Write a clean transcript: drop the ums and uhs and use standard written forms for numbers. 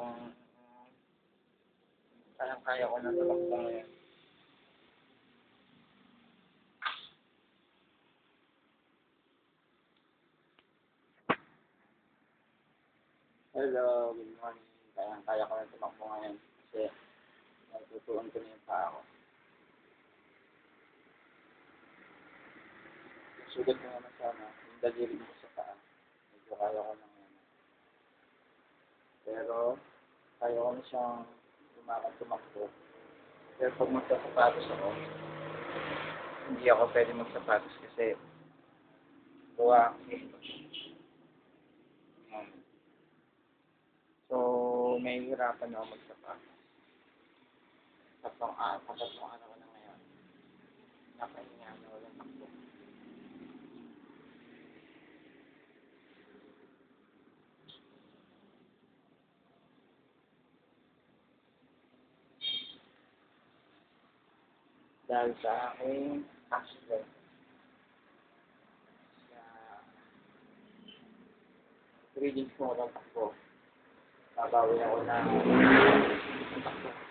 kung kayang-kaya ko na tumakbo ngayon. Hello, good morning. Kayang-kaya ko na tumakbo ngayon kasi natutuon ko na yung paa ko. Sugat ko naman sana yung daliri ko sa paa. Medyo kaya ko na ngayon. Pero kaya ko na siyang tumakbo. Pero pag magsasapatos ako, hindi ako pwede magsapatos kasi gawa so, nahihirapan ako magsapatos. Tatlong araw ko na ngayon. Nakahinga na walang takbo. Dahil sa aking accident sa 3 days ko walang takbo. Babawi ako na takbo.